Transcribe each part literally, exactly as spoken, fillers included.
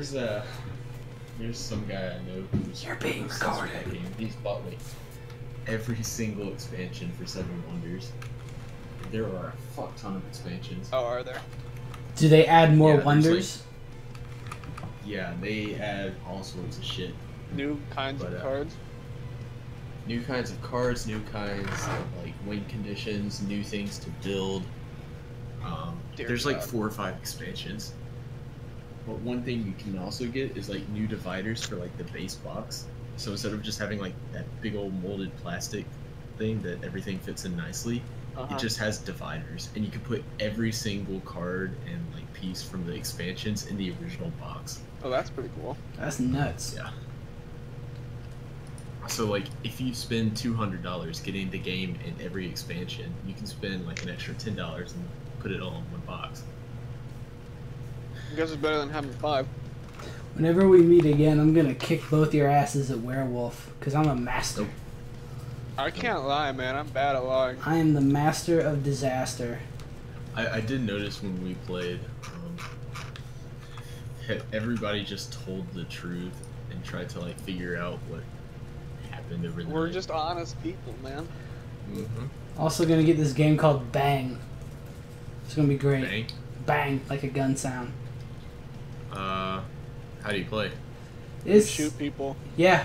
There's uh, there's some guy I know who's You're being recorded. He's bought like every single expansion for Seven Wonders. There are a fuck ton of expansions. Oh, are there? Do they add more Yeah, wonders? Like, yeah, they add all sorts of shit. New kinds but, of uh, cards? New kinds of cards, new kinds of like win conditions, new things to build. Um, Dear there's God. like four or five expansions. But one thing you can also get is like new dividers for like the base box. So instead of just having like that big old molded plastic thing that everything fits in nicely, Uh-huh. it just has dividers, and you can put every single card and like piece from the expansions in the original box. Oh, that's pretty cool. That's nuts. Yeah. So like, if you spend two hundred dollars getting the game in every expansion, you can spend like an extra ten dollars and put it all in one box. I guess it's better than having five. Whenever we meet again, I'm gonna kick both your asses at Werewolf, because I'm a master. Nope. I can't lie, man. I'm bad at lying. I am the master of disaster. I, I did notice when we played, um, he- everybody just told the truth and tried to like figure out what happened over the We're night. just honest people, man. Mm-hmm. Also gonna get this game called Bang. It's gonna be great. Bang. Bang, like a gun sound. Uh, how do you play? It's Shoot people. Yeah,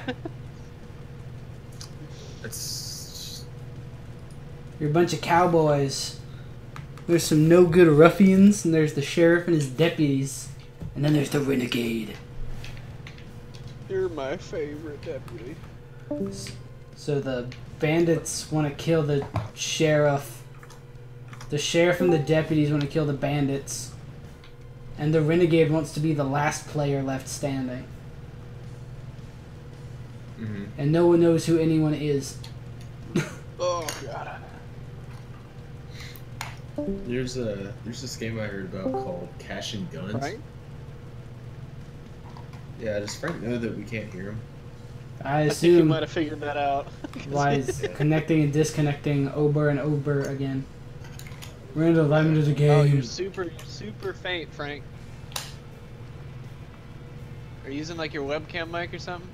It's you're a bunch of cowboys. There's some no good ruffians, and there's the sheriff and his deputies, and then there's the renegade. You're my favorite deputy. So the bandits want to kill the sheriff. The sheriff and the deputies want to kill the bandits. And the renegade wants to be the last player left standing. mm-hmm. And no one knows who anyone is. Oh, God. There's a there's this game I heard about called Cash and Guns. Right? Yeah, does Frank know that we can't hear him? I I think you assume might have figured that out. why is connecting and disconnecting over and over again. We're in the limit of the game. Oh, you're super, you're super faint, Frank. Are you using like your webcam mic or something?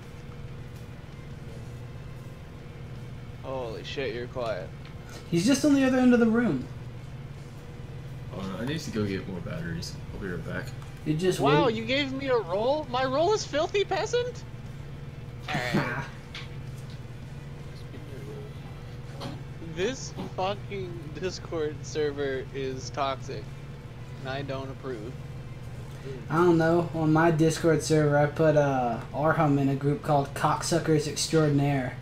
Holy shit, you're quiet. He's just on the other end of the room. Oh, I need to go get more batteries. I'll be right back. You just Wow, wait. you gave me a roll? My roll is filthy peasant? Alright. This fucking Discord server is toxic, and I don't approve. I don't know. On my Discord server, I put uh, Arham in a group called Cocksuckers Extraordinaire.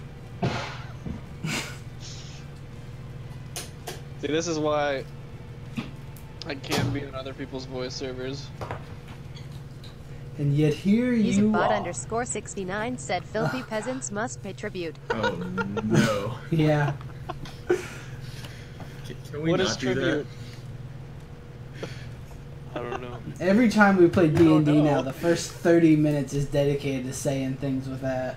See, this is why I can't be on other people's voice servers. And yet here you Musicbot are. underscore sixty-nine said filthy peasants must pay tribute. Oh no. Yeah. Can, can we What not is do tribute? I don't know. Every time we play D and D don't know. now, the first thirty minutes is dedicated to saying things with that.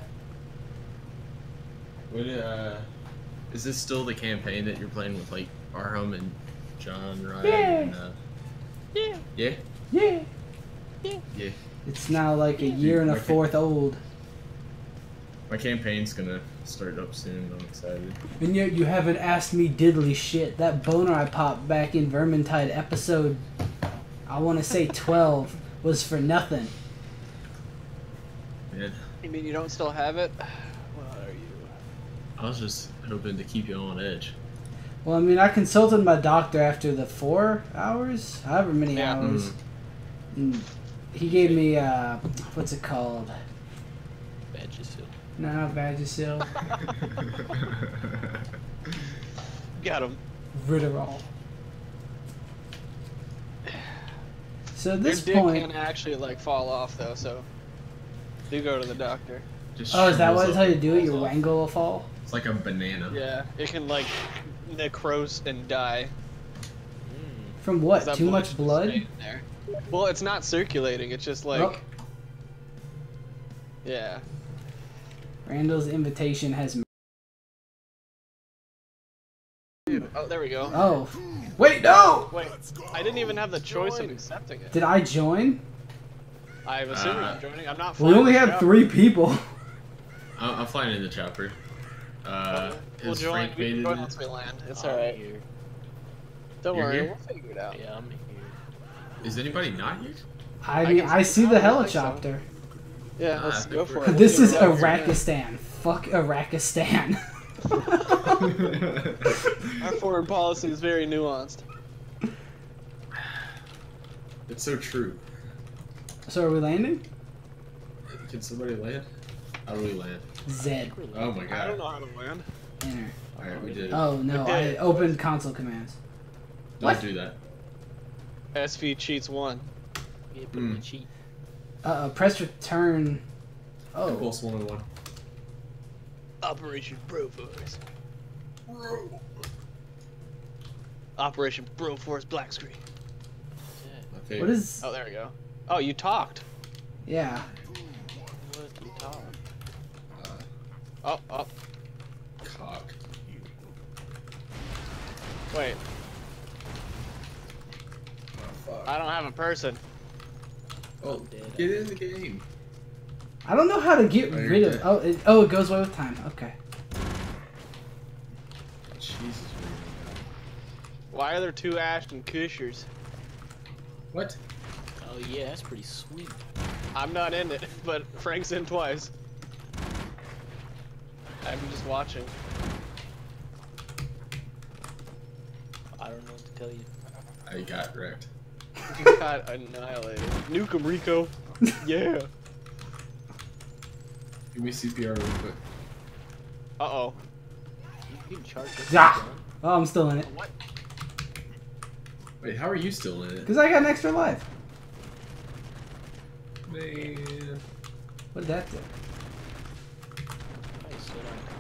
that? What, uh, is this still the campaign that you're playing with like Arham and John Ryan? Yeah. And, uh, Yeah. yeah. Yeah. Yeah. It's now like a year and a fourth old. My campaign's gonna start up soon. I'm excited. And yet you haven't asked me diddly shit. That boner I popped back in Vermintide episode, I want to say twelve, was for nothing. Man, You mean you don't still have it? What are you? I was just hoping to keep you on edge. Well, I mean, I consulted my doctor after the four hours, however many Yeah. hours. Mm. And he gave me, uh, what's it called? Vagisil. No, not Vagisil. Got him. Ritterol. So at Your this dick point... can actually like fall off though, so do go to the doctor. Just Oh, is that shrivels what up how you and do it? falls Your off. wangle will fall? It's like a banana. Yeah, it can like necrose and die. From 'cause what? that Too much just blood? stayed in there. Well, it's not circulating. It's just like, Oh. yeah. Randall's invitation has... Oh, there we go. Oh. Wait, no! Wait, I didn't even have the choice of accepting it. Did I join? I'm assuming Uh, I'm joining. I'm not. We flying only the had chopper. three people. I'm, I'm flying in the chopper. Uh, We'll is join. Frank We made can it join in? once we land. It's I'm alright. here. Don't You're worry, here? we'll figure it out. Yeah, I'm here. Is anybody not here? I I mean, can I see see the the top, I think so. helicopter. Yeah, Ah, let's I go think for we're- it. This We'll is figure it out. Iraqistan. Fuck Iraqistan. Our foreign policy is very nuanced. It's so true. So are we landing? Can somebody land? How do we land? Z. Oh my I don't god. know how to land. Enter. Alright, we did it. Oh no, I Okay. opened console commands. Don't what? do that. S V cheats one. Yeah, put Mm. me cheat. Uh, uh press return. Oh, Impulse one oh one. Operation Broforce. Operation Broforce black screen. My favorite. what is? Oh, there we go. Oh, you talked. Yeah. What you talk? Uh, Oh, oh. cock. Wait, Oh, fuck. I don't have a person. Oh, Dead. get in the game. I don't know how to get Oh, you're rid of. dead. Oh, it, oh, it goes away with time. Okay. Jesus. Why are there two Ashton Kushers? What? Oh yeah, that's pretty sweet. I'm not in it, but Frank's in twice. I'm just watching. I don't know what to tell you. I got wrecked. You got annihilated. Nuke him, Rico. Yeah. Give me C P R real quick. Uh oh. You can charge this. Yeah. gun. Oh, I'm still in it. What? Wait, how are you still in it? Cause I got an extra life. Man. What did that do? I stood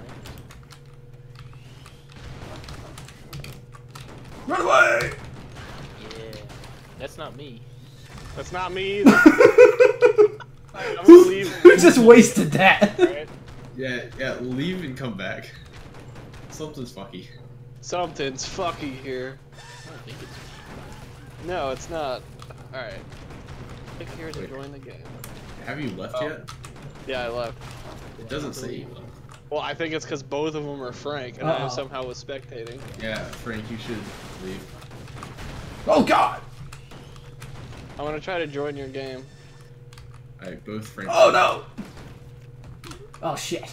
on Run away! time. Yeah. That's not me. That's not me either. I'm gonna leave. Who just wasted that? Right? Yeah, yeah, leave and come back. Something's fucky. Something's fucky here. I don't think it's me. No, it's not. Alright. Click here to Wait. join the game. Have you left Oh. yet? Yeah, I left. It doesn't say you left. Well, I think it's because both of them are Frank, and Uh-oh. I somehow was spectating. Yeah, Frank, you should leave. Oh God! I'm gonna try to join your game. Alright, both Frank. Oh no! Oh shit!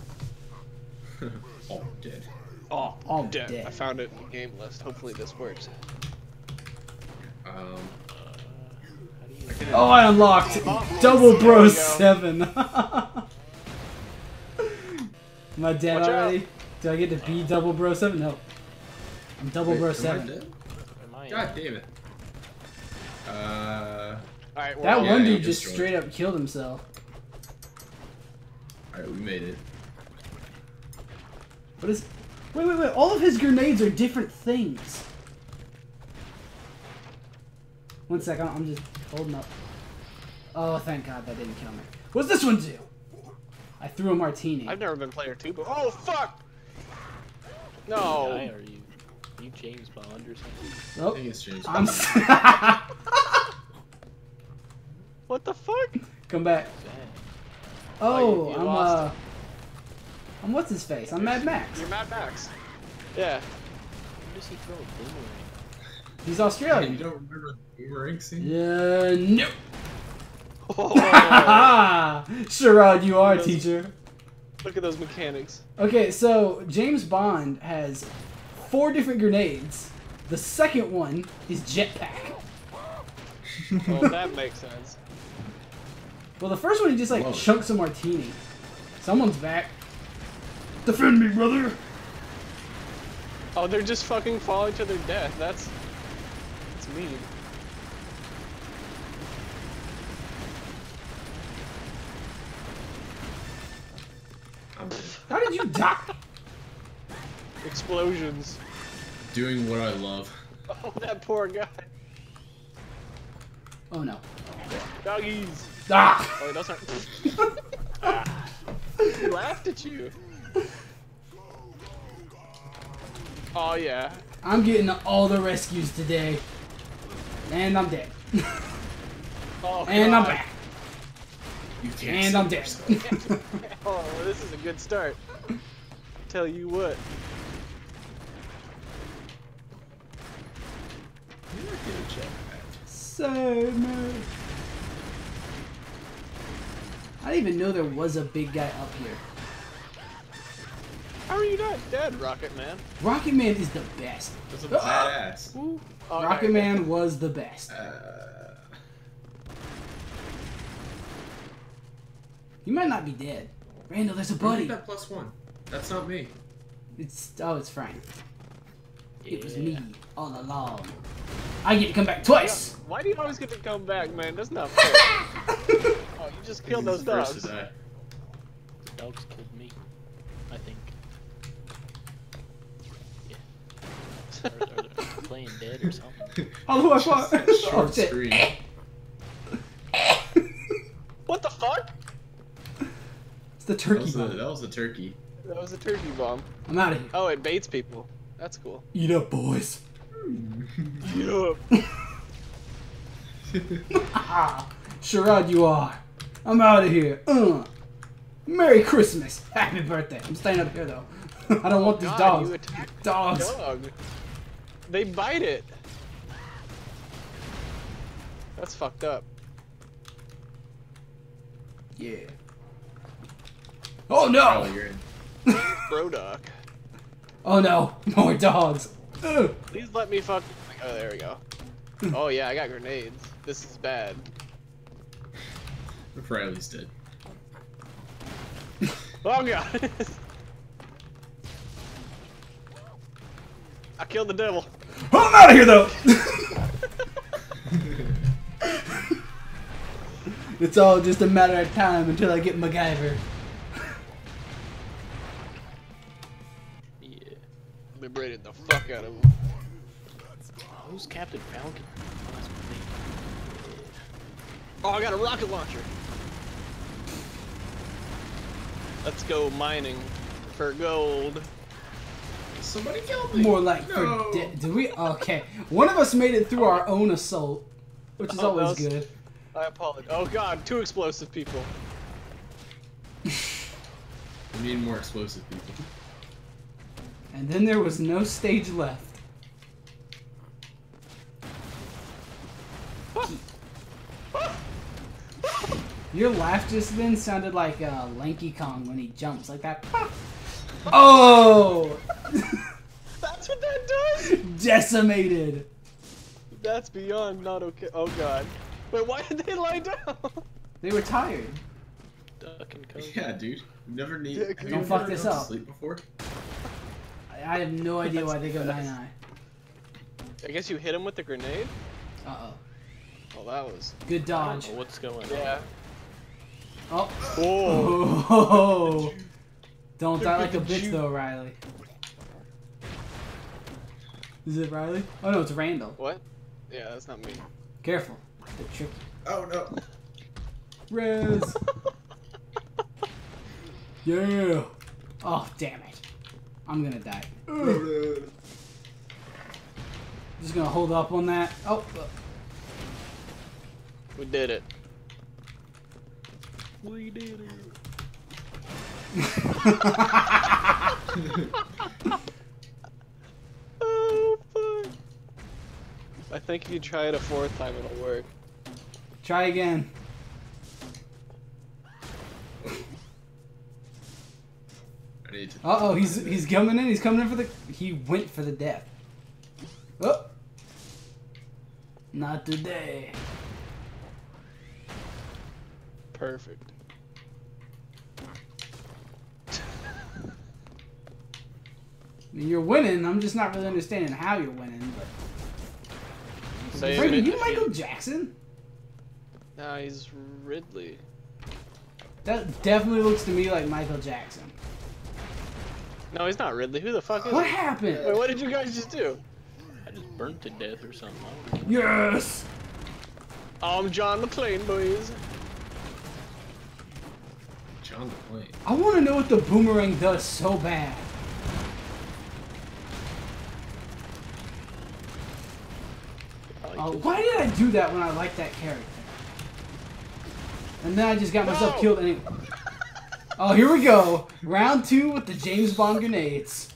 Oh, dead. Oh, All dead. dead. I found it in the game list. Hopefully this works. Um, How do you? I can Oh, I unlocked Oh, Double there Bro we go. Seven. Am I dead Watch out. already? Do I get to be Double Bro Seven? No. I'm Double Wait, Bro am I Seven. dead? Am I? God damn it. Uh, Alright, we're That all Yeah, one you dude just just joined. straight up killed himself. alright, we made it. What is? Wait, wait, wait! All of his grenades are different things. One sec, I'm I'm just holding up. Oh, thank God that didn't kill me. What's this one do? I threw a martini. I've never been player two, but oh fuck! Guy, No. are you? You James Bond or something? I Oh, think it's changed. I'm. What the fuck? Come back. Dang. Oh, Oh, you- you I'm lost uh. I'm what's his face? I'm Mad Max. You're Mad Max. Yeah. Where does he throw a boomerang? He's Oh, you Australian. don't remember the boomerang scene? Yeah, no. Oh, Sherrod, you are, Yes. teacher. look at those mechanics. Okay, so James Bond has four different grenades. The second one is jetpack. Well, that makes sense. Well, the first one he just like Love it. chunks a martini. Someone's back. Defend me, brother. Oh, they're just fucking falling to their death. That's that's mean. I'm How did you die? Explosions. doing what I love. Oh, that poor guy. Oh no. Doggies. Ah! Oh, those aren't. Ah. He laughed at you. Oh yeah. I'm getting all the rescues today. And I'm dead. Oh, And I'm God. back. You can't And I'm dead. Oh, this is a good start. Tell you what. You're a good jetpack. So no. I didn't even know there was a big guy up here. How are you not dead, Rocket Man? Rocket Man is the best. That's a badass. Ooh. Oh, Rocket okay. Man was the best. Uh, You might not be dead. Randall, there's a buddy. buddy. That plus one. That's not me. It's oh, it's Frank. It was Yeah. me all along. I get to come back twice. Why do you always get to come back, man? That's not fair. Oh, you just killed those He's the first dogs. to die. The dogs killed me. I think. Yeah. Are, are they playing dead or something? Oh, I fought. Oh, Short shit. screen. What the fuck? It's the That turkey was, a, bomb. that was a turkey. That was a turkey bomb. I'm out of here. Oh, it baits people. That's cool. Eat up, boys. Yup. Ah, Sherrod, you are. I'm out of here. Uh. Merry Christmas. Happy birthday. I'm staying up here though. I don't want these God, dogs. you attacked the Dogs. dog. They bite it. That's fucked up. Yeah. Oh no! Oh, you're in. Brodock. Oh no! More dogs. Ugh. Please let me fuck. Oh, there we go. Oh yeah, I got grenades. This is bad. Riley's dead. Oh god. I killed the devil. Oh, I'm out of here though. It's all just a matter of time until I get MacGyver. Yeah. Liberated the fuck out of him. Oh, who's Captain Falcon? Oh, that's me. Oh, I got a rocket launcher. Let's go mining for gold. Somebody killed me. More like No. for de- did we? Okay, one of us made it through our own assault, which is Oh, always that was- good. I apologize. Oh god, two explosive people. We need more explosive people. And then there was no stage left. Your laugh just then sounded like uh, Lanky Kong when he jumps like that. Oh! That's what that does? Decimated. That's beyond not okay. Oh god. Wait, why did they lie down? They were tired. Duck and cover. Yeah, dude. You never need. Yeah, have you don't ever fuck this gone to up. Sleep before? I I have no idea why they go nine nine. I guess you hit him with the grenade? Uh oh. Oh, that was. Good dodge. Oh, what's going on? Yeah. Oh. Oh. Oh. Don't die like a Look at bitch you. though, Riley. Is it Riley? Oh no, it's Randall. What? Yeah, that's not me. Careful. They're tricky. Oh no. Rez. Yeah. Oh damn it. I'm gonna die. Ugh. Just gonna hold up on that. Oh. uh, We did it. We did it. Oh, fuck. I think if you try it a fourth time, it'll work. Try again. I need to. Uh oh, he's he's coming in. He's coming in for the. He went for the death. Oh. Not today. Perfect. I mean, you're winning. I'm just not really understanding how you're winning. But Say Brady, it. you Michael Jackson? Nah, he's Ridley. That definitely looks to me like Michael Jackson. No, he's not Ridley. Who the fuck is What he? happened? Wait, what did you guys just do? I just burnt to death or something. I don't know. Yes. I'm John McClane, boys. John McClane. I want to know what the boomerang does so bad. Probably Uh, just- why did I do that when I liked that character? And then I just got myself No! killed anyway. Oh, here we go. Round two with the James Bond grenades.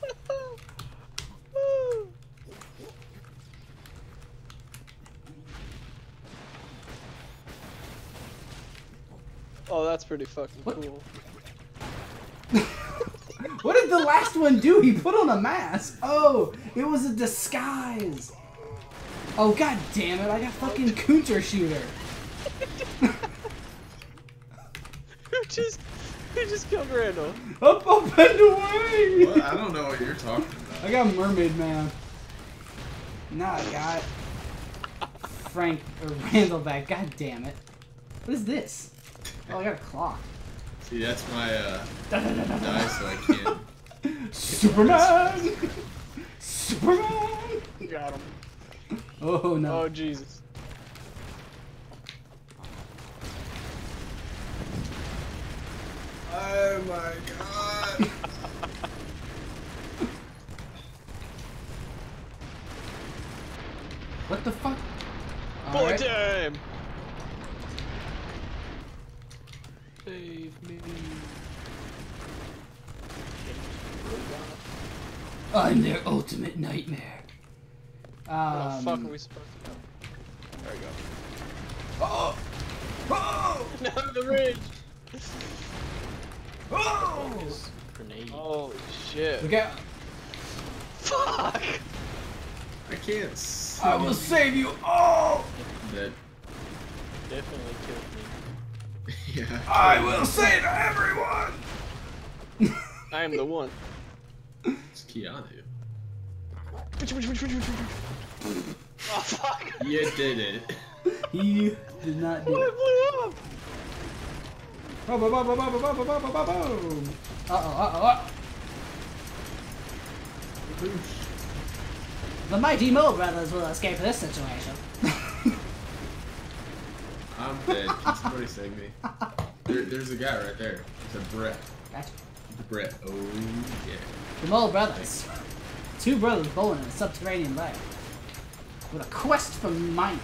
Oh, that's pretty fucking What? cool. What did the last one do? He put on a mask. Oh, it was a disguise. Oh, god damn it. I got fucking counter shooter. Who just, who just killed Randall? Up, up, and away. What? I don't know what you're talking about. I got Mermaid Man. Now I got Frank or Randall back. God damn it. What is this? Oh, I got a clock. See, that's my uh, die, so I can't. Superman! Superman! Got him. Oh no. Oh, Jesus. Oh my god! What the fuck? Bullet Alright. time! Save me. I'm their ultimate nightmare. Where the fuck Um, are we supposed to go? There we go. oh! Oh! No, the ridge! Oh! Grenade. Holy shit. Look out! Fuck! I can't see I will save you all! that. Definitely killed me. Yeah. I will save everyone! I am the one. It's Keanu. Oh, fuck! You did it. He did not do What it. blew up? Boom, boom, boom, boom, boom, boom, boom, boom, boom, boom. Uh-oh, uh-oh, uh-oh. The mighty Mole brothers will escape this situation. I'm dead. Can somebody save me? There, there's a guy right there. It's a Brett. Gotcha. Brett. Oh yeah. The Mole brothers. Two brothers bowling in a subterranean lair. With a quest for mining.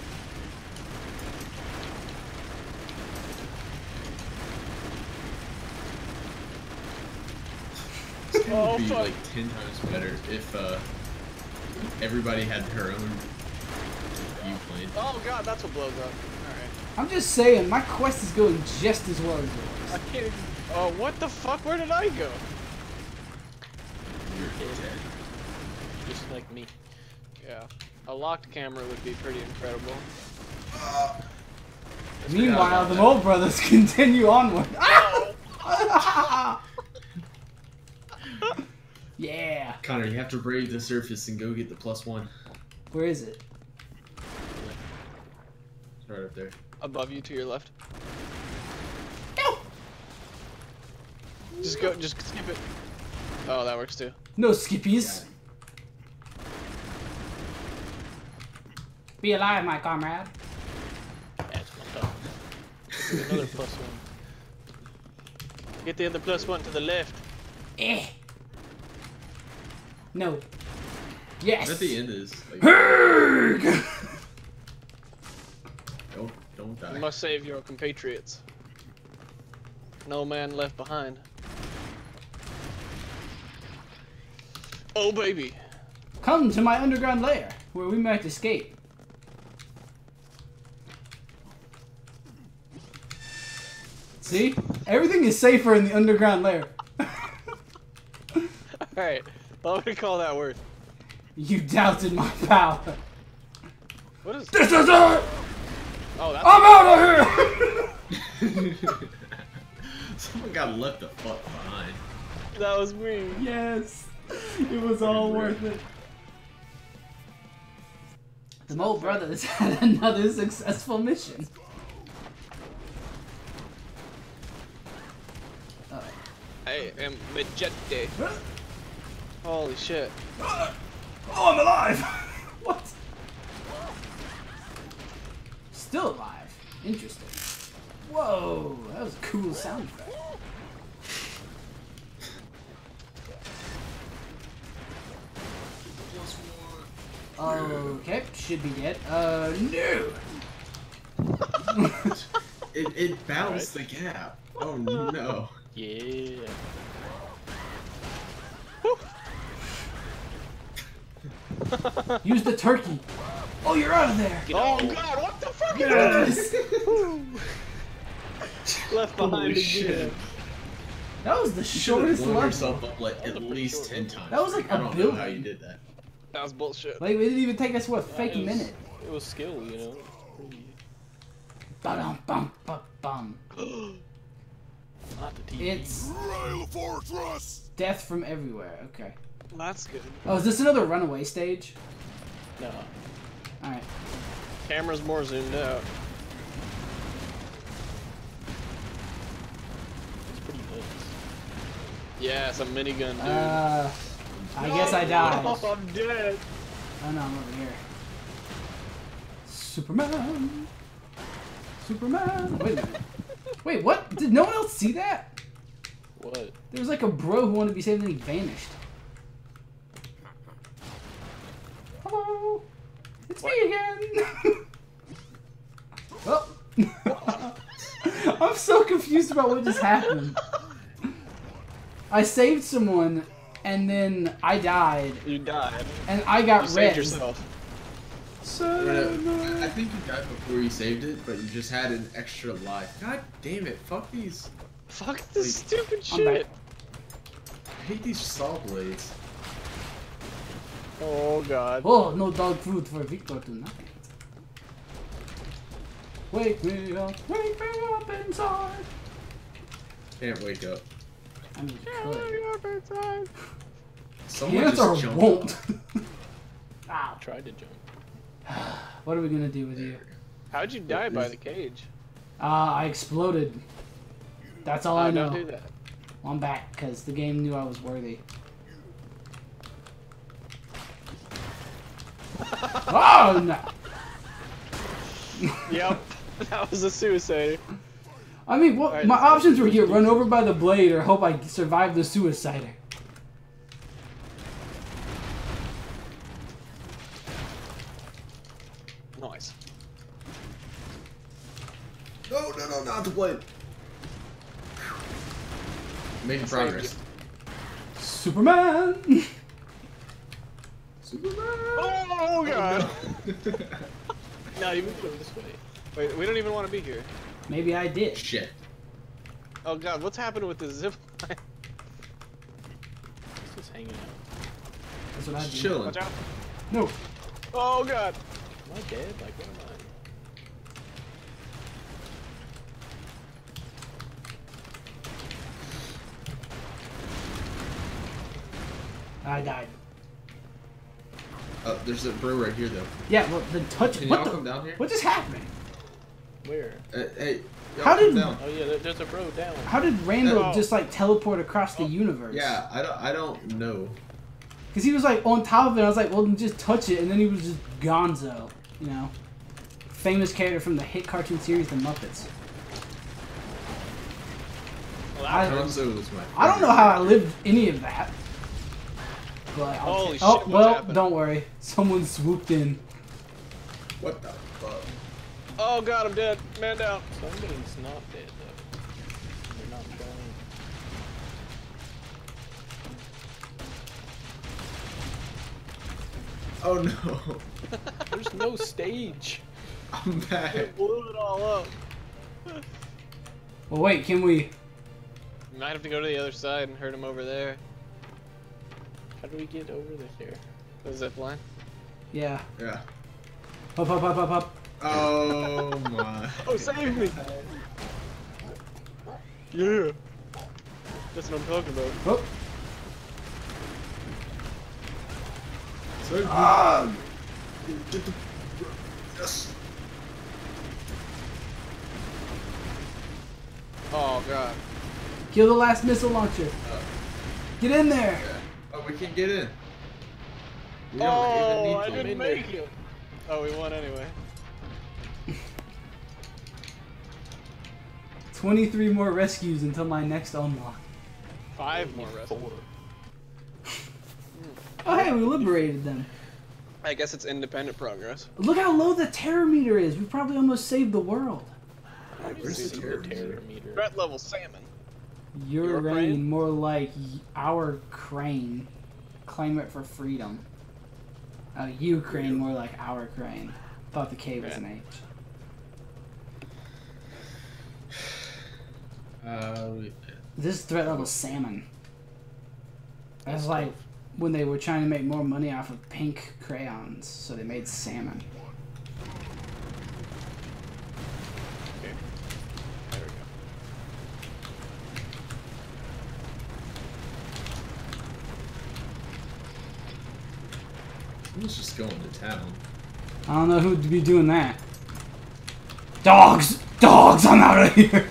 This game Oh, would be fuck. like ten times better if uh, everybody had her own viewplane. Oh god, that's what blows up. Alright. I'm just saying, my quest is going just as well as I yours. can't even. Oh, what the fuck? Where did I go? You're dead. Just like me. Yeah. A locked camera would be pretty incredible. Meanwhile, the Mole brothers continue onward. Yeah. Connor, you have to brave the surface and go get the plus one. Where is it? It's right up there. Above you to your left. No. Just go, just skip it. Oh, that works too. No skippies. Be alive, my comrade. That's what I'm Another plus one. Get the other plus one to the left. Eh. No. Yes. At the end is like, Herg! don't don't die. You must save your compatriots. No man left behind. Oh baby. Come to my underground lair, where we might escape. See? Everything is safer in the underground lair. Alright. What would we call that word? You doubted my power. What is This is it! Oh, that's I'm out of here! Someone got left the fuck behind. that was me. Yes. It was all worth it. The Mole Brothers had another successful mission. Uh, I am Majete. Holy shit. oh, I'm alive! What? Still alive. Interesting. Whoa, that was a cool sound effect. Okay, should be dead. Uh, no! It, it balanced the gap. Oh no. Yeah. Use the turkey. Oh, you're out of there. Get Oh out. god, what the fuck Yes. is Left behind Holy again. shit. That was the You should have shortest blown level. yourself up like That was at a pretty least short ten level. times. That was like I a don't know how building. you did that. That was bullshit. Like, it didn't even take us, what, fake it was, minute. It was skill, you know. Pretty... Ba-dum, bum, ba, bum. Not the T V. It's death from everywhere. Okay. That's good. Oh, is this another runaway stage? No. Alright. Camera's more zoomed out. It's pretty nuts. Yeah, it's a minigun, dude. Uh, I guess I died. Oh, I'm dead. Oh no, I'm over here. Superman! Superman! Wait a minute. Wait, what? Did no one else see that? What? There was like a bro who wanted to be saved and he vanished. Hello! It's me again! Well, I'm so confused about what just happened. I saved someone and then I died You died. and I got You red. saved yourself. I think you died before you saved it, but you just had an extra life. God damn it! Fuck these. Fuck this Like, stupid I'm shit. back. I hate these saw blades. Oh god. Oh, no dog food for Victor tonight. Wake me up, wake me up inside. Can't wake up. I mean, you could. Someone Yes or just jumped. won't. I Ow. tried to jump. What are we gonna do with you? How'd you die by the cage? Uh, I exploded. That's all Oh, I know. don't do that. Well, I'm back because the game knew I was worthy. Oh no! Yep. That was a suicide. I mean, what? Alright, my let's go. options were get run over by the blade or hope I survive the suicider. Nice. No, no, no, not the blade. Making progress. Superman! Superman. Oh god. no. No, you moved this way. Wait, we don't even want to be here. Maybe I did. Shit. Oh god, what's happening with the zip line? It's just hanging out. That's what I did. Chilling. Watch out. No. Oh god. Am I dead? Like, what am I? I died. Oh, there's a bro right here though. Yeah, well, then touch. Can What y'all the? come down here? What just happened? Where? Uh, hey. y'all How come did- down. Oh yeah, there, there's a bro down. How did Randall Oh. just like teleport across the universe? Yeah, I don't. I don't know. Because he was like on top of it. I was like, well, then just touch it, and then he was just Gonzo. You know, famous character from the hit cartoon series The Muppets. Well, I- that hurts. Gonzo was my. I don't know how I lived any of that. But I'll Holy ta- oh shit, what well, happened? don't worry. Someone swooped in. What the fuck? Oh god, I'm dead. Man down. Somebody's not dead though. They're not trying. Oh no. There's no stage. I'm back. It blew it all up. Well, wait, can we? We might have to go to the other side and hurt him over there. How do we get over there? The zip line. Yeah. Yeah. Up, up, up, up, up. Oh my. Oh, save me! Yeah. That's what I'm talking about. Oh. So Ah! Get the. Yes. Oh god. Kill the last missile launcher. Get in there. Yeah. Oh, we can get in. We don't Oh, even I need to. didn't make it. Oh, we won anyway. twenty-three more rescues until my next unlock. Five more rescues. Four. Oh, hey, we liberated them. I guess it's independent progress. Look how low the terror meter is. We probably almost saved the world. Where's the See terror terror meter? meter. Threat level salmon. Your Your reign, crane? more like y- our crane. Claim it for freedom. Uh, Ukraine, more like our crane. Thought the K was Yeah. an H. Uh, we- This is threat level salmon. That's like when they were trying to make more money off of pink crayons, so they made salmon. Okay. There we go. Let's just go into town. I don't know who'd be doing that. Dogs! Dogs! I'm out of here!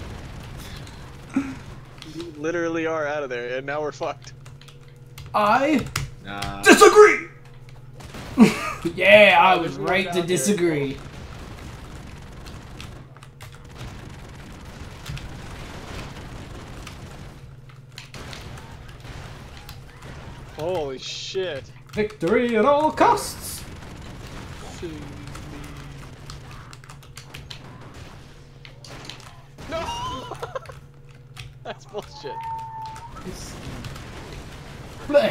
We literally are out of there, and now we're fucked. I Nah. disagree! Yeah, I Oh, was there's more right to down here. disagree. Holy shit. Victory at all costs! No! That's bullshit. Bleh.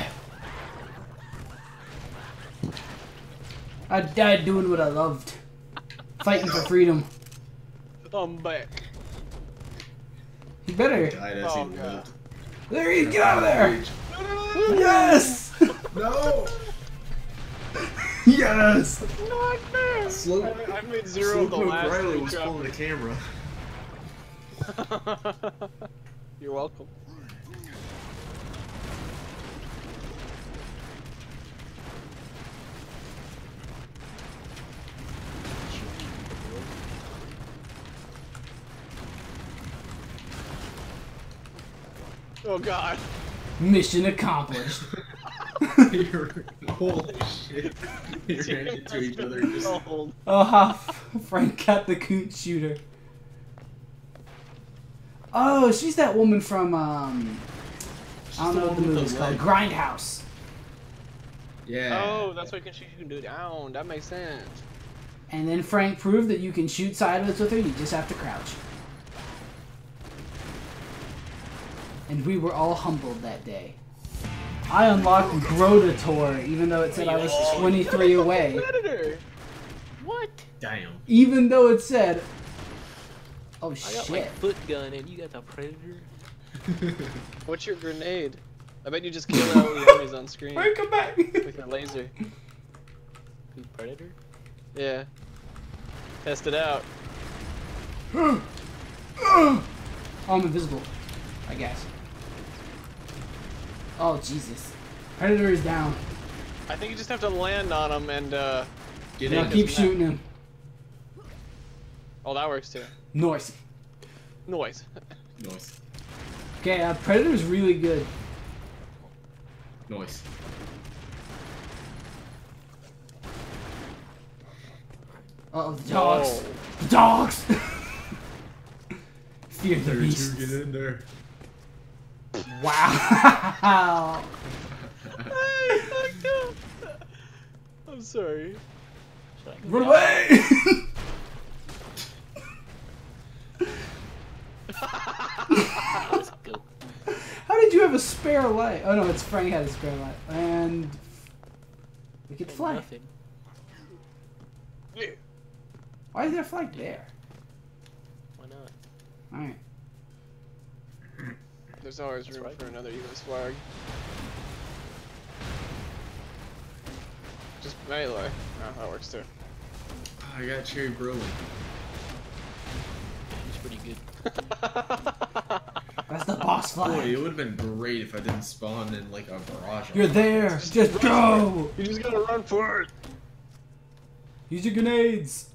I died doing what I loved. Fighting for freedom. I'm back. You better. Died as he Oh, God. lived. There you get out of there! No, no, no, no, Yes! No! Yes! not fair! Slow. I, I made zero of the Slowpoke last Riley three was pulling the camera. droppers. You're welcome. Oh god. Mission accomplished. You're, holy shit. You ran into each other and just. Hold. Oh, ha, Frank got the coot shooter. Oh, she's that woman from, um... I don't the know what the one with movie's the called. leg. Grindhouse. Yeah. Oh, that's why you can shoot you can do down. That makes sense. And then Frank proved that you can shoot sideways with her, you just have to crouch. And we were all humbled that day. I unlocked Brodator, even though it said I was twenty-three away. Predator. What? Damn. Even though it said... Oh, I got shit. like foot gun and you got the predator. What's your grenade? I bet you just killed all the enemies on screen Frank, come back! with your laser. Who, predator? Yeah. Test it out. Oh, I'm invisible. I guess. Oh, Jesus. Predator is down. I think you just have to land on him and uh Get Now in. keep doesn't shooting him. oh that works too. Noise. Noise. Noise. Okay, uh, Predator's really good. Noise. Uh oh, the dogs. Whoa. The dogs! Fear the There beasts. two, get in there. Wow! I fucked up. I'm sorry. Should I go Run down? away! Let's go. How did you have a spare light? Oh no, it's Frank had a spare light. And we get the And flag. nothing. Yeah. Why is there a flag there? Why not? Alright. There's always That's room right. for another U S flag. Just melee. Oh, that works too. I got Cherry Brolin. He's pretty good. That's the boss Boy, flag. it would have been great if I didn't spawn in like a barrage. You're there! Just go! You just gotta run for it. Use your grenades!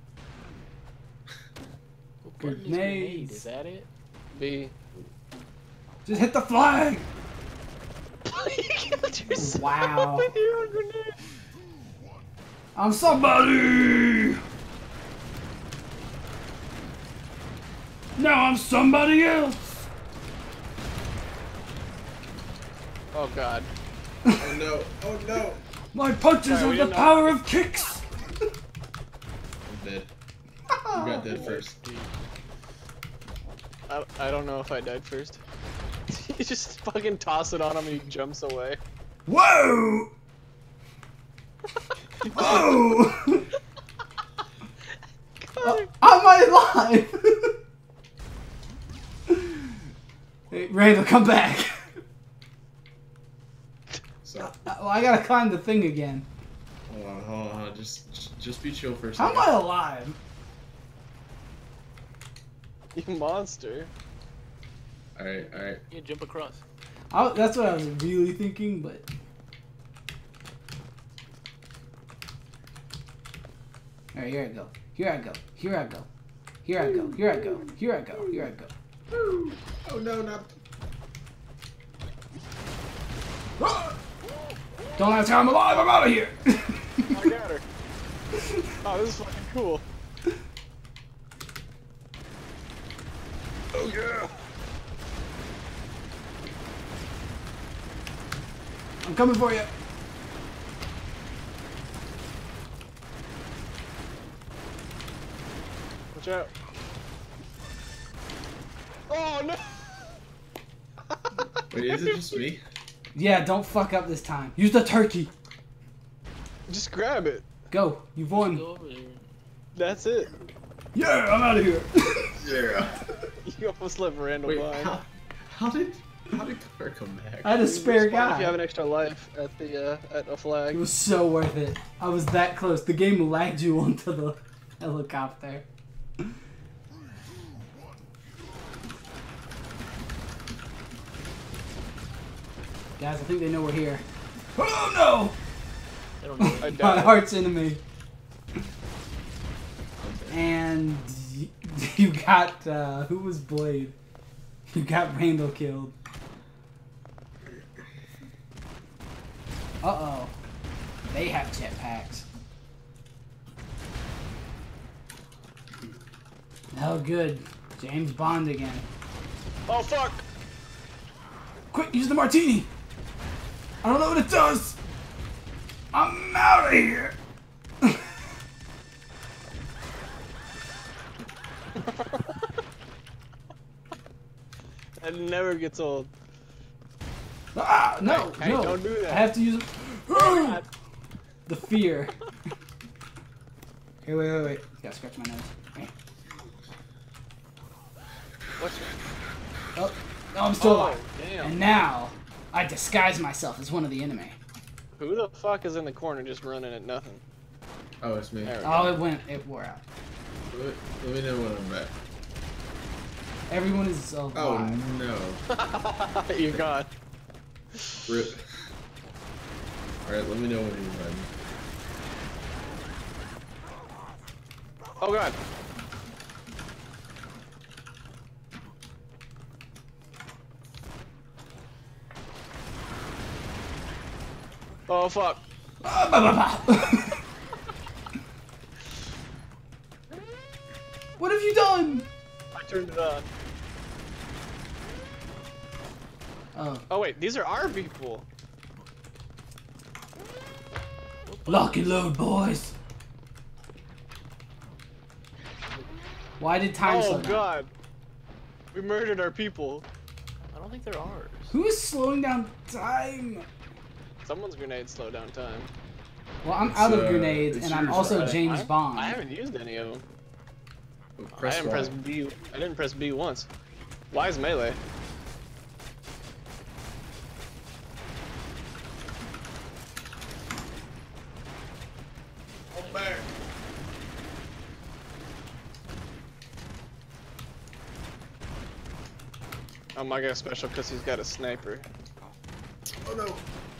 What button is grenade? Grenades. Is that it? B. Just hit the flag! You killed yourself Wow. with your own grenade. I'm somebody! Now I'm somebody else! Oh god. Oh no! Oh no! My punches Sorry, we have the didn't know. power of kicks! I'm dead. You got dead first. I, I don't know if I died first. You just fucking toss it on him and he jumps away. Whoa! Whoa! uh, am I alive? Hey, Randall, come back. So, Uh, well, I gotta climb the thing again. hold on, hold on, hold on. Just, just be chill for a How second. am I alive? You monster. Alright, alright. Yeah, jump across. I, that's what I was really thinking, but... Alright, here I go. Here I go. Here I go. Here I go. Here I go. Here I go. Here I go. Woo! Oh no, not. Don't ask how I'm alive. I'm out of here. I got her. Oh, this is fucking cool. Oh yeah! I'm coming for you. Watch out. Oh no! Wait, is it just me? Yeah, don't fuck up this time. Use the turkey. Just grab it. Go. You've won. Go over there. That's it. Yeah, I'm out of here. Yeah. You almost left Randall Wait, behind. how, how did how did Connor come back? I had a spare If you have guy. an extra life at the uh, at a It flag. was so worth it. I was that close. The game lagged you onto the helicopter. Guys, I think they know we're here. Oh no! I don't know. I My died. heart's enemy. And y- you got, uh, who was Blade? You got Randall killed. Uh-oh. They have jetpacks. Oh, good. James Bond again. Oh fuck! Quick, use the martini! I don't know what it does! I'm out of here! That never gets old. Ah, no, Hey, hey, no. don't do that. I have to use God. the fear. Here, wait, wait, wait. Gotta scratch my nose. Wait. What's Oh, no, I'm still Oh, alive. damn. And now, I disguise myself as one of the enemy. Who the fuck is in the corner just running at nothing? Oh, it's me. There we Oh, it went, it wore out. Let, let me know when I'm back. Everyone is alive. Oh no. go. You're gone. Rip. Alright, let me know when you're ready. Oh god. Oh fuck. Ah, bah, bah, bah. What have you done? I turned it on. Oh, Oh wait, these are our people. lock and load, boys. Why did time slow Oh down? god. We murdered our people. I don't think they're ours. Who is slowing down time? Someone's grenade slowed down time. Well, I'm It's, out of uh, grenades, it's and I'm yours, also right? James I, Bond. I haven't used any of them. Oh, I press didn't Y. press B. I didn't press B once. Why is melee? I'm back. Oh my god, special because he's got a sniper. Oh no.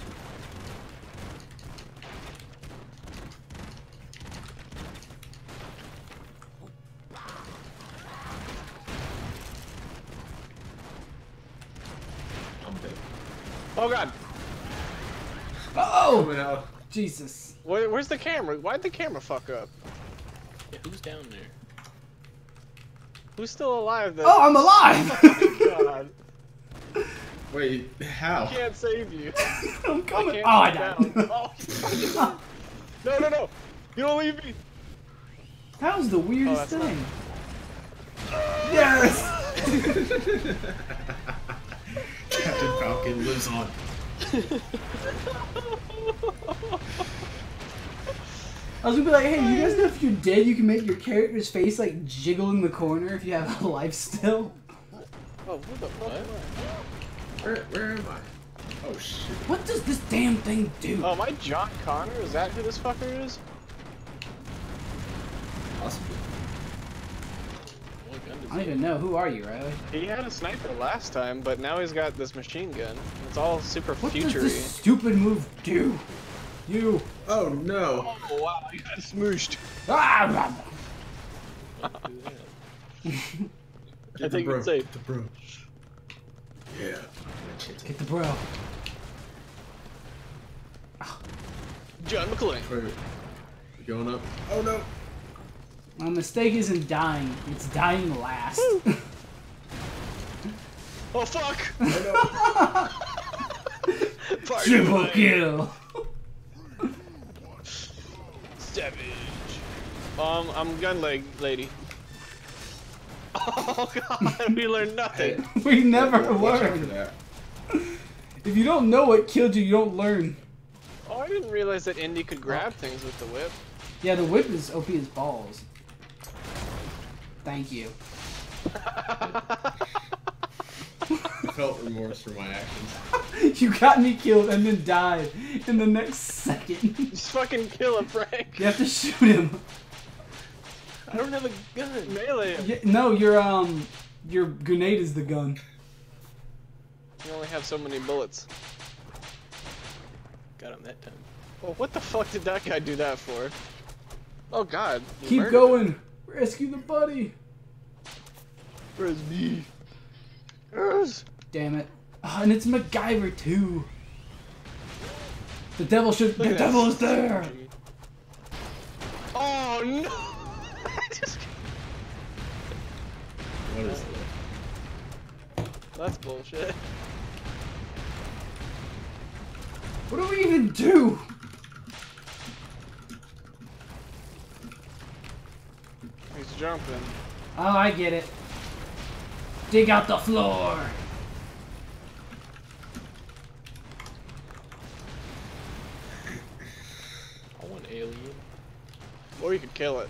I'm dead. Oh god. Oh, Coming out. Jesus. Where, where's the camera? Why'd the camera fuck up? Yeah, who's down there? Who's still alive then? Oh, I'm alive. God. Wait, how? I can't save you. I'm coming. can't Oh, I go died. down. Oh, fucking- no, no, no. You don't leave me. That was the weirdest Oh, that's thing. Yes. Captain Falcon lives on. I was gonna be like, hey, you guys know if you're dead, you can make your character's face like jiggle in the corner if you have a life still. Oh, what the fuck am I? Where, where am I? Oh shit. What does this damn thing do? Oh, am I John Connor? Is that who this fucker is? Possibly. What gun does I don't he even know. Who are you, Riley? He had a sniper last time, but now he's got this machine gun. It's all super What does futury. this stupid move do? You. Oh no. Oh wow, you got smooshed. Ah! have? Do that. Get I think bro. it's safe. Get the bro. Yeah. Get the bro. John McClane. Wait, we going up? Oh no. My mistake isn't dying. It's dying last. Oh fuck! Oh Party Triple line. kill. Savage. Um, I'm gun leg lady. Oh god, we learned nothing. We never no. Watch out for learn. that. If you don't know what killed you, you don't learn. Oh, I didn't realize that Indy could grab things with the whip. Yeah, the whip is O P as balls. Thank you. I felt remorse for my actions. You got me killed and then died in the next second. Just fucking kill him, Frank. You have to shoot him. I don't have a gun. Melee him. Y- No, your um, your grenade is the gun. You only have so many bullets. Got him that time. Well, what the fuck did that guy do that for? Oh god. you Keep murdered going. him. Rescue the buddy. Where's me? Yes. Damn it. Oh, and it's MacGyver too. The devil should. Look The at that. devil is there. Oh no! I just- What is that? That's bullshit. What do we even do? He's jumping. Oh, I get it. Dig out the floor. I want alien. Or you could kill it.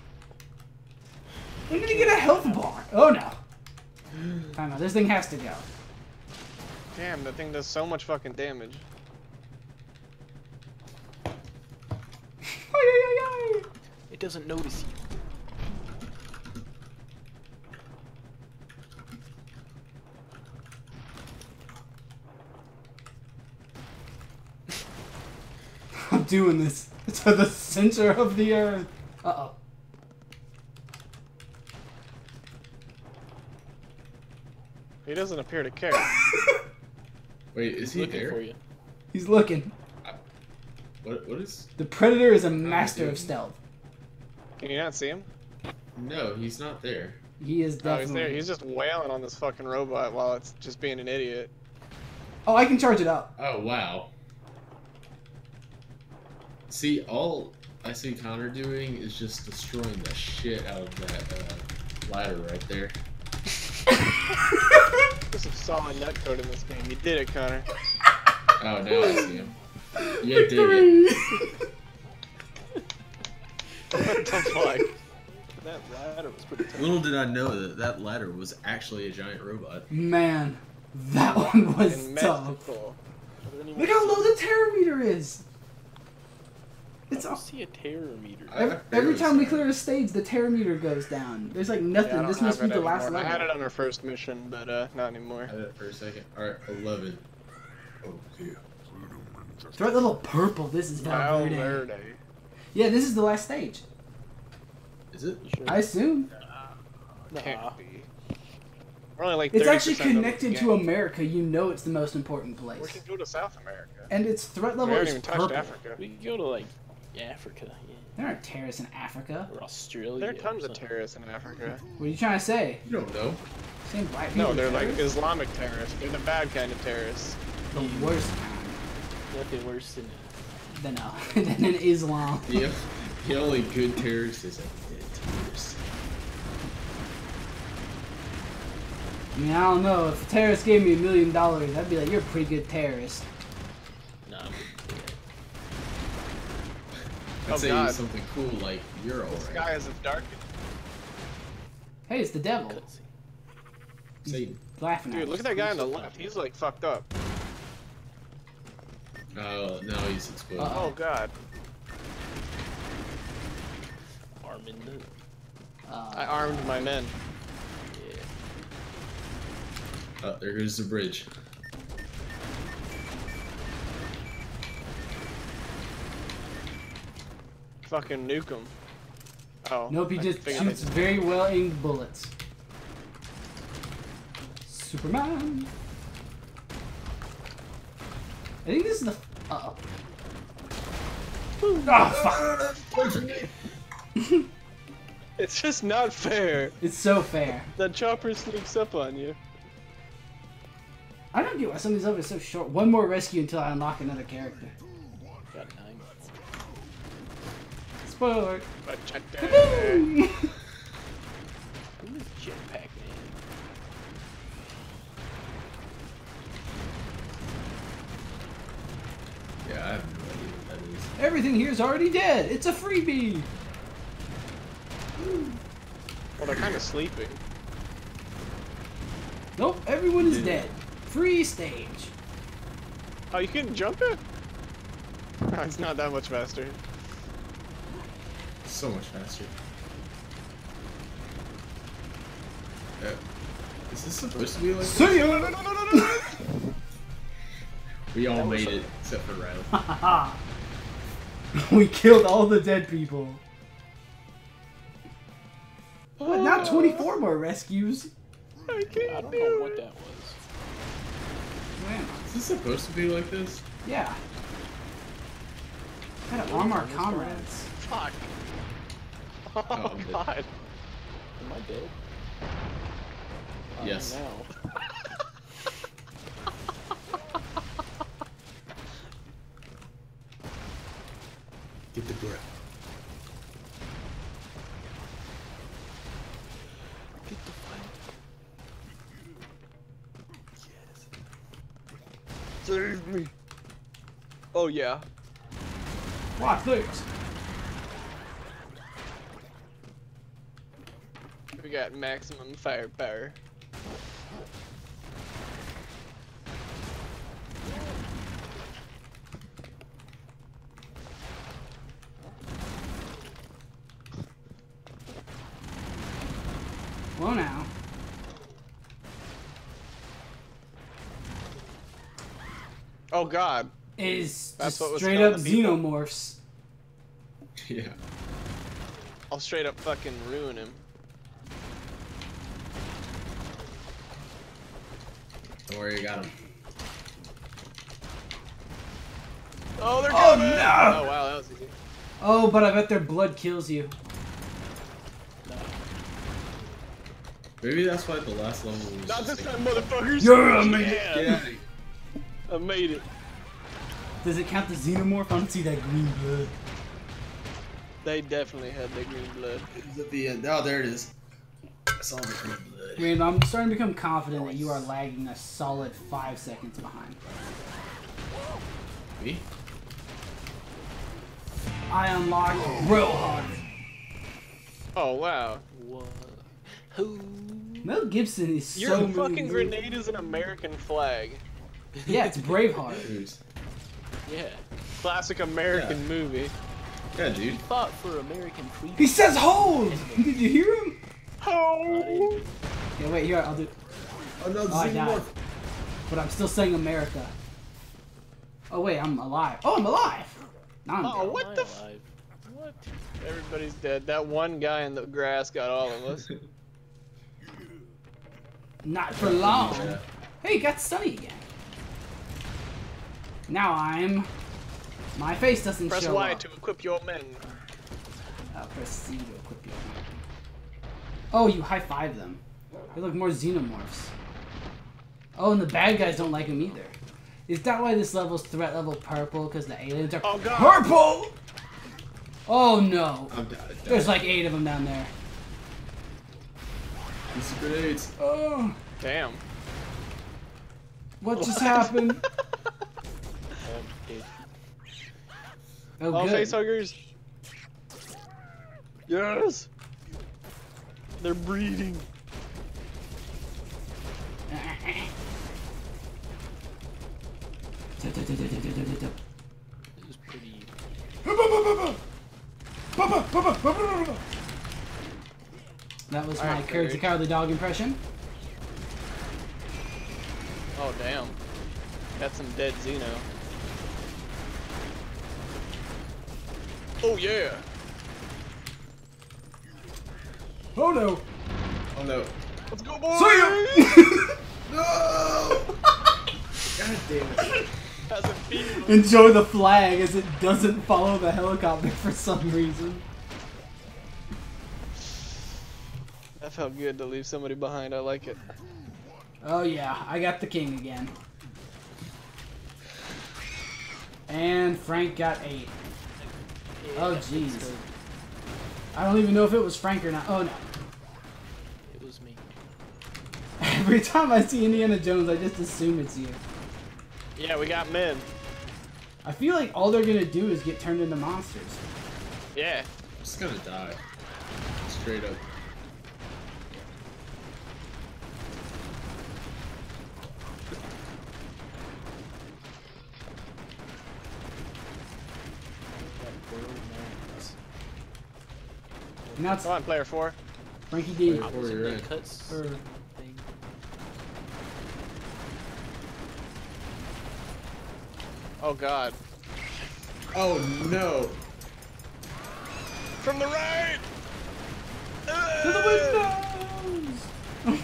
I'm gonna get a health bar. Oh no. Time out. This thing has to go. Damn, that thing does so much fucking damage. It doesn't notice you. I'm doing this to the center of the earth. Uh oh. He doesn't appear to care. Wait, is he Looking there? for you. He's looking. What? What is? The predator is a master of stealth. Can you not see him? No, he's not there. He is Oh, he's definitely. there. He's just wailing on this fucking robot while it's just being an idiot. Oh, I can charge it up. Oh wow. See, all I see Connor doing is just destroying the shit out of that uh, ladder right there. There's some solid netcode in this game. You did it, Connor. Oh, now I see him. Yeah, dig it. What the fuck? That ladder was pretty tough. Little did I know that that ladder was actually a giant robot. Man, that one was And tough. magical. Are there any Look more how low the terror meter is. It's I all, don't see a terror meter. I- every, every time we clear a stage, the terror meter goes down. There's like nothing. Yeah, I don't This must be have the it last anymore. I had level. it on our first mission, but uh, not anymore. I had it for a second. Alright, eleven. Oh, yeah. Throw that little purple. This is Valverde. Valverde. Yeah, this is the last stage. Is it? You sure? I assume. Nah. Can't be. We're only like It's thirty actually percent of this connected to game. America. You know it's the most important We place. should go to South America. And its threat We level haven't is even touched purple. Africa. We could go to like Africa, yeah. There aren't terrorists in Africa. Or Australia. There are tons or of something. terrorists in Africa. What are you trying to say? You don't know. Saying black people No, are they're like terrorists? Islamic terrorists. They're the bad kind of terrorists. The worst kind. Nothing worse than Than, uh, than in Islam. The, the only good terrorist is a dead terrorist. I mean, I don't know. If a terrorist gave me a million dollars, I'd be like, you're a pretty good terrorist. Nah, I wouldn't do that. I'd Oh, say God. something cool like you're The alright. sky is dark. Hey, it's the devil. Cutscene. Satan. Laughing at Dude, us. look at that guy on the left. He's like fucked up. Oh, no, he's exploded. Uh-oh. Oh god. Armin Moon. Uh, I armed my men. Yeah. Oh, there goes the bridge. Fucking nuke him. Oh. Nope, he I just figured shoots they- very well aimed bullets. Superman. I think this is the. Uh oh. Oh fuck! It's just not fair. It's so fair. The chopper sneaks up on you. I don't get why some of these levels are so short. One more rescue until I unlock another character. Got nine. Spoiler. But check Kaboom! Who is Jetpack Man? Yeah, I have no idea what that is. Everything here's already dead. It's a freebie. Well, they're kind of sleeping. Nope, everyone is Yeah. dead. Free stage. Oh, you can jump it? Oh, it's not that much faster. So much faster. Uh, is this supposed to be like See this? ya! We all That was made a- it, except for Riley. We killed all the dead people. What? Not twenty-four more rescues. I can't I don't do know it. what that was. Man, Is this supposed to be like this? yeah. Gotta arm our comrades. Fuck. Oh, Oh, I'm dead. god. Am I dead? I am Yes. now. Get the grip. Get the fight. Save me. Oh yeah. Watch this. We got maximum firepower. Well now. Oh god. Is That's just what was straight killing up the people. xenomorphs. Yeah. I'll straight up fucking ruin him. Don't worry, you got him. Oh, they're Oh, coming! no! Oh wow, that was easy. Oh, but I bet their blood kills you. Maybe that's why the last level was Not just this like, time, motherfuckers! You're a man. Yeah, Get out of here. I made it. Does it count the xenomorph? I don't see that green blood. They definitely had the green blood. It's at the end. Oh, there it is. I saw the green blood. Rainbow, I'm starting to become confident that you are lagging a solid five seconds behind. Me? I unlocked Broforce. Oh wow. What? Who? Mel Gibson is Your so fucking moving. grenade is an American flag. Yeah, it's Braveheart. Who's? Yeah. Classic American Yeah. movie. Yeah, dude. Fought for American freedom. He says hold! Did you hear him? Oh. Yeah, wait, here, I'll do. Oh no, Oh, I died. But I'm still saying America. Oh wait, I'm alive. Oh, I'm alive! Now I'm Oh, dead. what Am I the f- alive? What? Everybody's dead. That one guy in the grass got all of us. Not for long. Yeah. Hey, got sunny again. Now I'm... My face doesn't Press show Y up. to equip your men. I'll press C to equip you. Oh, you high-five them. They look more xenomorphs. Oh, and the bad guys don't like him either. Is that why this level's threat level purple? Because the aliens are Oh, God. purple! Oh no. I'm down. There's like eight of them down there. Use the grenades. Oh. Damn. What just happened? Um, dude. Oh, Oh, good. face huggers. Yes. They're breeding. This is pretty. That was All my right, Courage the Courage. Cowardly Dog impression. Oh damn. Got some dead Xeno. Oh yeah. Oh no! Oh no. Let's go, boys. See ya! No! God damn it. How's it feel? Enjoy the flag as it doesn't follow the helicopter for some reason. That felt good to leave somebody behind. I like it. Oh yeah, I got the king again. And Frank got eight. Oh jeez. So I don't even know if it was Frank or not. Oh no. it was me. Every time I see Indiana Jones, I just assume it's you. Yeah, we got men. I feel like all they're gonna do is get turned into monsters. Yeah. I'm just gonna die. Straight up. Now it's Come on, player four. Frankie D. Wait. I was in you're the in. cuts Or- thing. Oh god. Oh no! From the right. To the windows!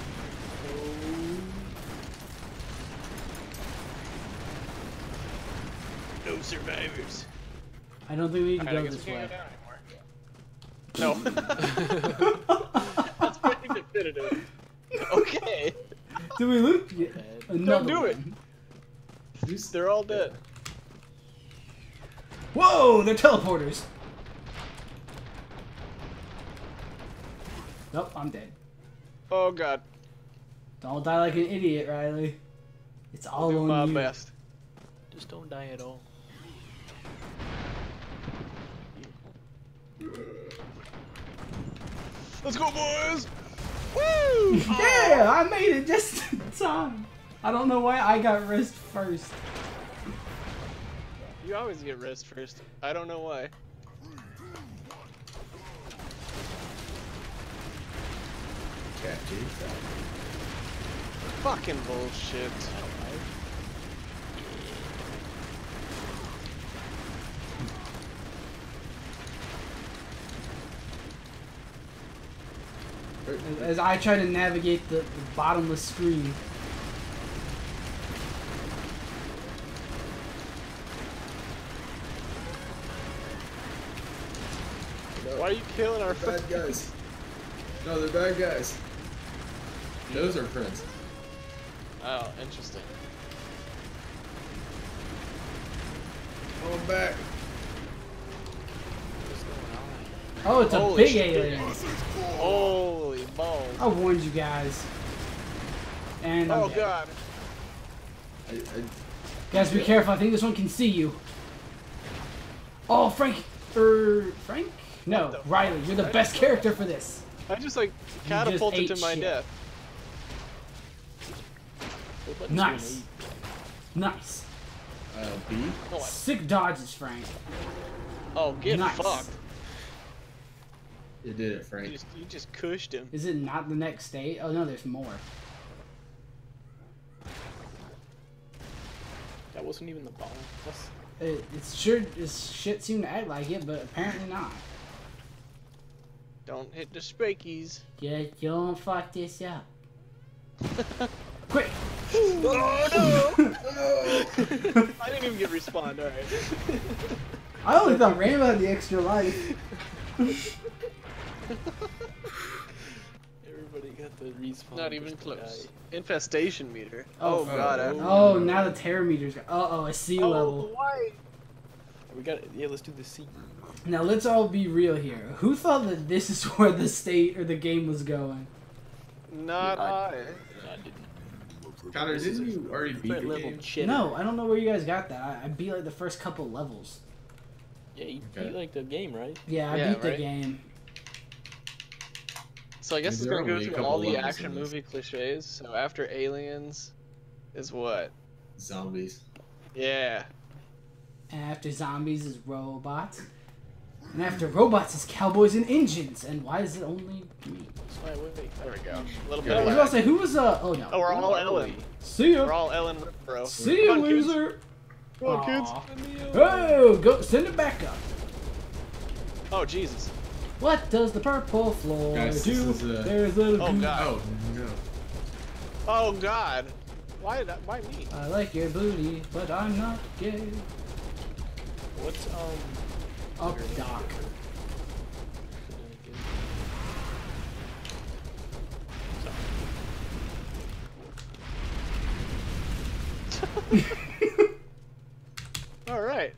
No survivors. I don't think we need to Alright, I go guess this we way. can't go down anymore. No. That's pretty definitive. Okay. Do we loot? Yeah. Bad. Another do it. one. They're all dead. Whoa, they're teleporters. Nope, I'm dead. Oh god. Don't die like an idiot, Riley. It's all I'll do on my you. best. Just don't die at all. Let's go, boys! Woo! Yeah, I made it just in time. I don't know why I got risked first. You always get rest first. I don't know why. Cat dude. Fucking bullshit. As I try to navigate the, the bottomless screen. Why are you killing our They're bad guys. No, they're bad guys. Those are friends. Oh, interesting. Going back. What's going on? Oh, it's a Holy big shit. alien. Holy balls. I warned you guys. And I'm Oh dead. god. I, I, Guys, be careful. I think this one can see you. Oh, Frank. Er, Frank? No, What the Riley. You're the best character for this. I just like just catapulted ate to my shit. death. What buttons Nice. do Nice. uh, B. Oh, I- Sick dodges, Frank. oh get Nice. fucked. You did it, You Frank. just, you just cushed him. Is it not the next state? Oh, no, there's more. That wasn't even the ball. That's It, it's sure, it's shit seemed to act like it, but apparently not. Don't hit the spikies. Yeah, you don't fuck this up. Quick! Oh no! I didn't even get respawned, alright. I only thought Rainbow had the extra life. everybody got the respawn. Not even just to close. die. Infestation meter. Oh, Oh, god. I- Oh, now the terror meter's got. Uh oh, a sea Oh, level. why? We got it. Yeah, let's do the C. Now let's all be real here. Who thought that this is where the state or the game was going? Not I- I. I didn't. Connor, didn't you already beat Threat the level game? cheddar. No, I don't know where you guys got that. I, I beat like the first couple levels. Yeah, you Okay. beat like the game, right? Yeah, I Yeah, beat the right? game. So I guess I mean, it's there gonna are go only a through couple all the levels action in this. movie cliches. So after Aliens, is what? Zombies. Yeah. And after zombies is robots. And after robots is cowboys and engines. And why is it only me? Wait, wait, wait. There we go. A little Yeah, bit I of was lag. gonna say, who was, uh, oh no. Oh, we're all Who are Ellen. we? See ya. We're all Ellen, bro. See ya, Come on, kids. loser. Come on, kids. Aw. Oh, go, send it back up. Oh, Jesus. What does the purple floor Guys, this do? is, uh, There's little Oh, goose. God. Oh, no. Oh, God. Why did that? Why me? I like your booty, but I'm not gay. What's um? Up, Doc. All right.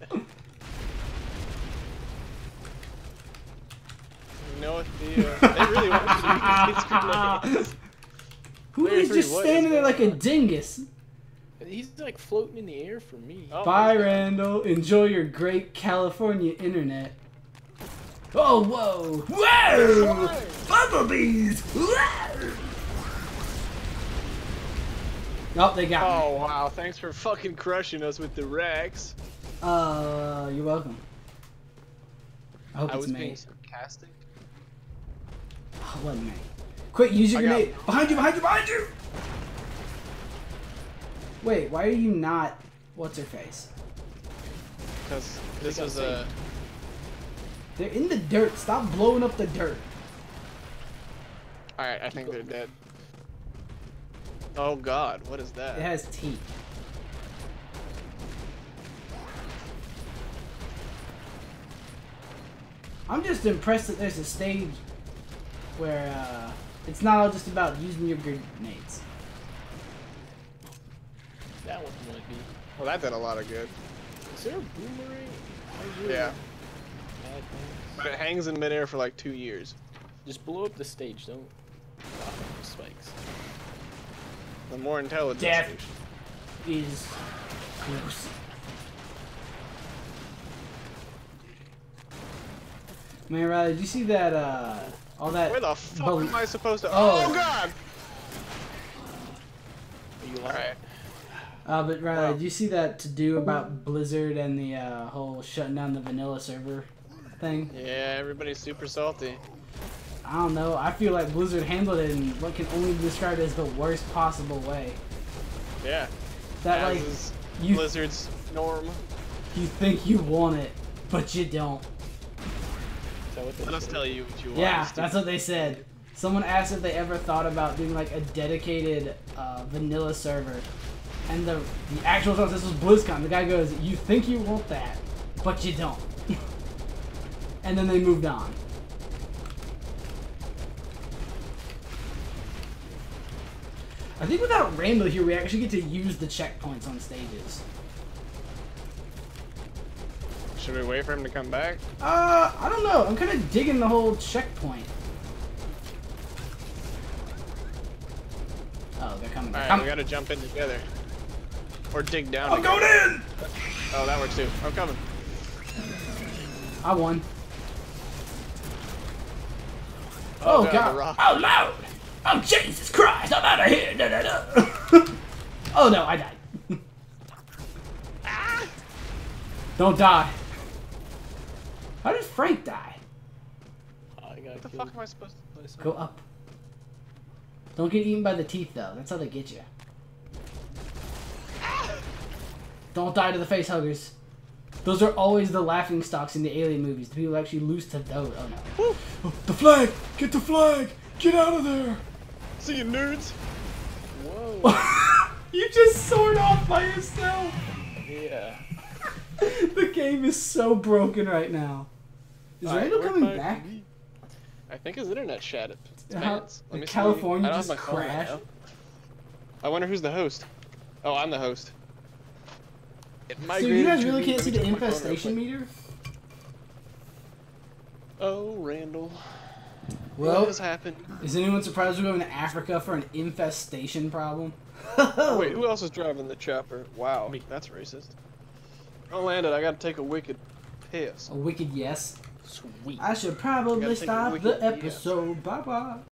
You know what the? Uh, they really want to use these grenades. Who Player is three, just what standing is there like a going on? dingus? He's like floating in the air for me. Oh, Bye, he's gone. Randall. Enjoy your great California internet. Oh, whoa! Whoa! Bumblebees! Whoa! Oh, they got me. Oh wow! Thanks for fucking crushing us with the Rex. Uh, you're welcome. I hope I it's was me. being sarcastic. Oh, it wasn't me. Quick, use your I got- grenade. Behind you, behind you, behind you! Wait, why are you not... What's her face? Because this got was a. They're in the dirt. Stop blowing up the dirt. All right, I think they're dead. Oh God, what is It that? has teeth. I'm just impressed that there's a stage where uh, it's not all just about using your grenades. That one might be. Well, that did a lot of good. Is there a boomerang? I really Yeah. Bad things. But it hangs in midair for like two years. Just blow up the stage. Don't drop the spikes. The more intelligent. Death. station. Is gross. Man, Riley, did you see that, uh, all that... Where the fuck bal- am I supposed to? Oh. Oh, God! Are you All alive? right. Uh, but Riley, Wow. did you see that to-do about Blizzard and the, uh, whole shutting down the vanilla server thing? Yeah, everybody's super salty. I don't know. I feel like Blizzard handled it in what can only be described as the worst possible way. Yeah. That, As like, is you, Blizzard's norm. you think you want it, but you don't. Is that what they Let us said? tell you what you want. Yeah, stupid. that's what they said. Someone asked if they ever thought about doing like a dedicated uh, vanilla server, and the the actual this was BlizzCon. The guy goes, "You think you want that, but you don't," and then they moved on. I think without Randall here, we actually get to use the checkpoints on stages. Should we wait for him to come back? Uh, I don't know. I'm kind of digging the whole checkpoint. Oh, they're coming. Alright, Come- we gotta jump in together. Or dig down I'm together. going in! Oh, that works too. I'm coming. I won. Oh, God, God. the rock. Oh, Lord. Oh, Jesus Christ. I'm out of here. Da, da, da. Oh, no. I died. Ah! Don't die. How did Frank die? I got What the killed. fuck am I supposed to Go up. Don't get eaten by the teeth, though. That's how they get you. Don't die to the face huggers. Those are always the laughing stocks in the alien movies. The people who actually lose to those. Oh, no. Oh, the flag! Get the flag! Get out of there! See you, nerds! Whoa. You just soared off by yourself! Yeah. The game is so broken right now. Is Alright, Randall we're coming fine. back? I think his internet shattered. It's How- pants. Let me see. California I don't have just my phone right crashed? now. I wonder who's the host. Oh, I'm the host. It So you migrated guys to really me. can't Let see me the check my phone real infestation quick. meter? Oh, Randall. Well, What has happened? is anyone surprised we're going to Africa for an infestation problem? Wait, who else is driving the chopper? Wow, Me. that's racist. I'll land it. I gotta take a wicked piss. A wicked yes. Sweet. I should You probably gotta take a stop wicked the yes. episode. Bye bye.